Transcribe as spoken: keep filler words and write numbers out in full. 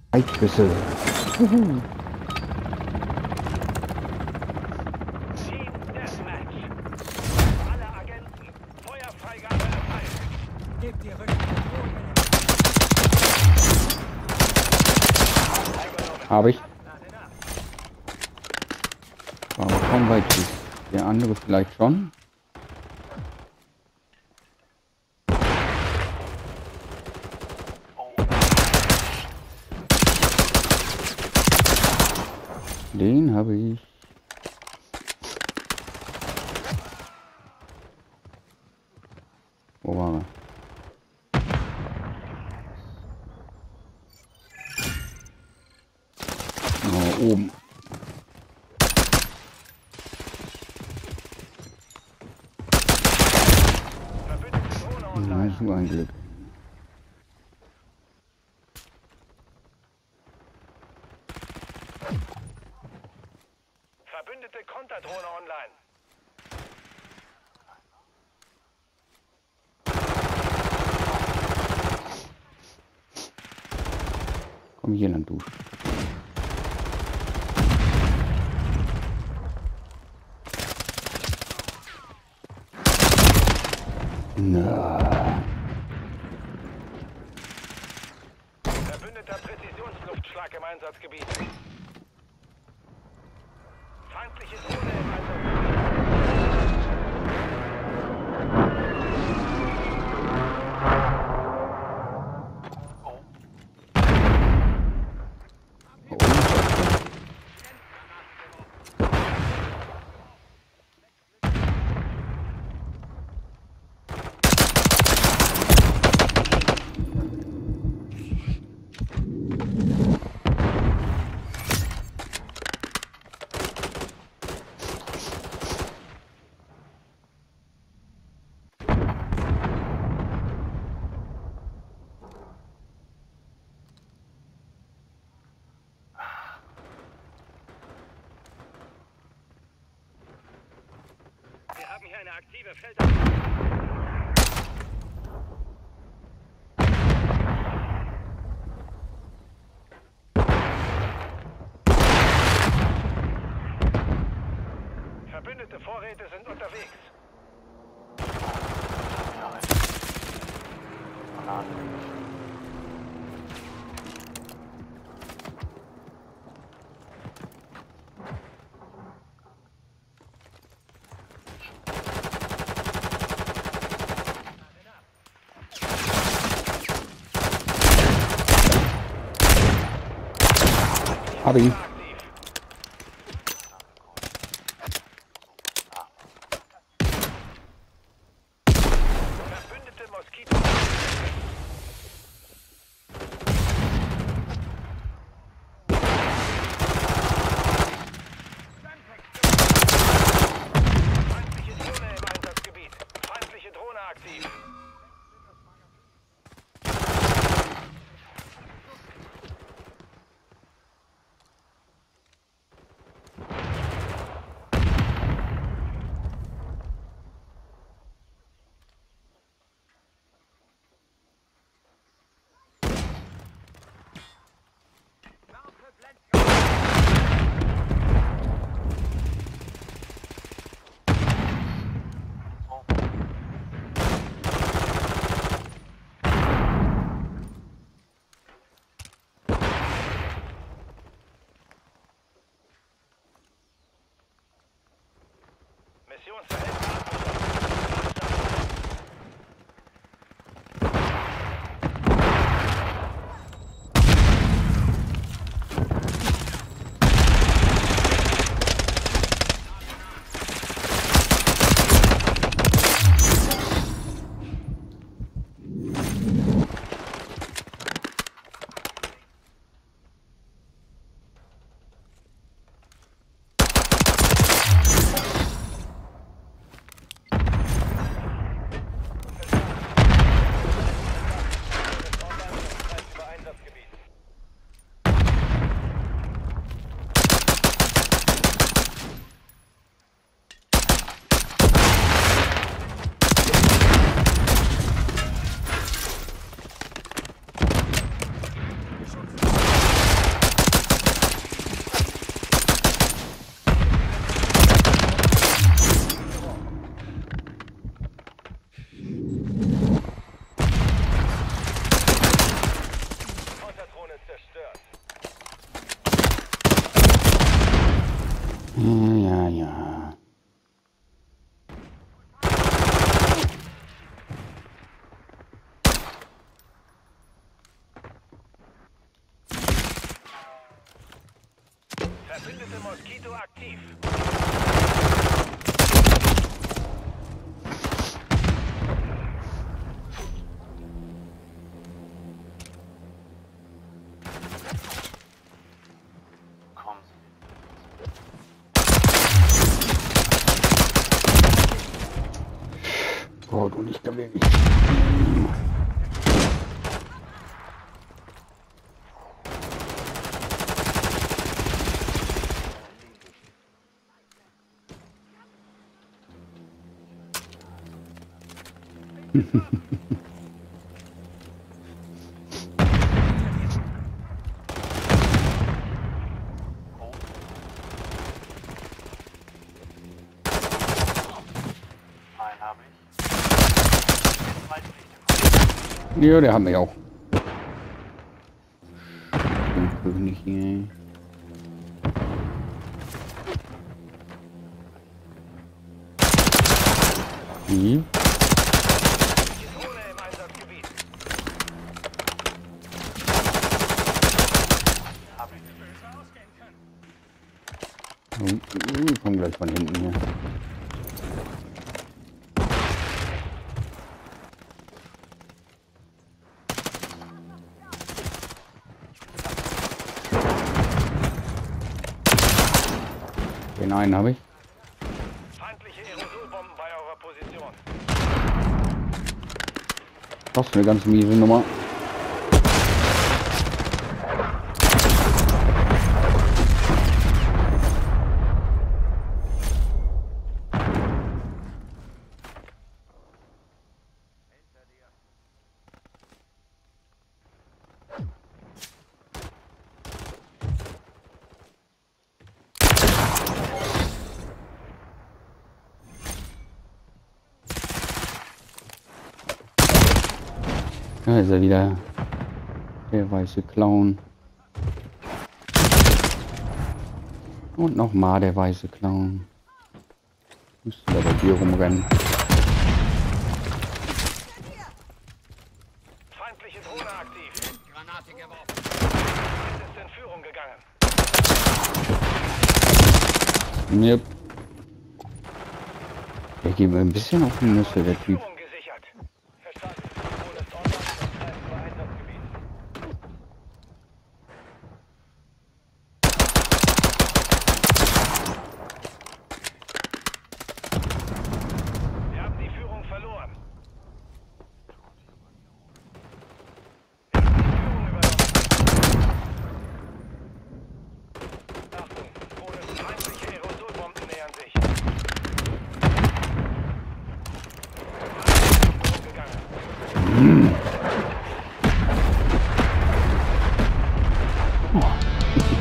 Eidbüsse. Juhu. Team Deathmatch. Alle Agenten. Feuerfreigabe erteilt. Gebt ihr Rücken. Habe ich. Aber kaum weit ist. Der andere vielleicht schon. Den habe ich. Wo war er? Oh, oben. Na, so ein Glück. Verbündete Konterdrohne online. Komm hier lang, du. Na. Verbündeter Präzisionsluftschlag im Einsatzgebiet. Feindliche Drohne im Einsatzgebiet. Wir haben hier eine aktive Feldabwehr. Verbündete Vorräte sind unterwegs. Hab ihn. Verbündete Moskito. Feindliche Drohne im Einsatzgebiet. Feindliche Drohne aktiv. Ja, ja, ja. Verbündete Moskito aktiv. Gott, und ich kann wirklich. Ja, der hat mich auch. Den König hier. Wie? Drohne im Einsatzgebiet. Oh, ich komm gleich von hinten hier. Den einen habe ich. Feindliche Aerosolbomben bei eurer Position. Das ist eine ganz miese Nummer. Da ist er wieder, der weiße Clown. Und nochmal der weiße Clown. Müsste da bei dir rumrennen. Feindliche Drohne aktiv. Granate geworfen. Es ist in Führung gegangen. Yep. Der geht mir ein bisschen auf die Nüsse, der Typ. Führung gesichert. Verstanden. Drohne ist online und greift zum Einsatzgebiet. Wir haben die Führung verloren. Wir haben die Führung übernommen. Achtung, Drohne, feindliche Aerosolbomben nähern sich. Gegangen.